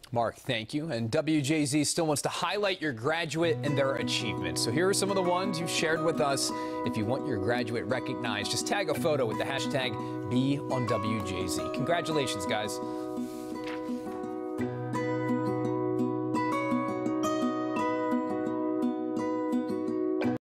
Mark, thank you. And WJZ still wants to highlight your graduate and their achievements. So here are some of the ones you've shared with us. If you want your graduate recognized, just tag a photo with the hashtag #BeOnWJZ. Congratulations, guys.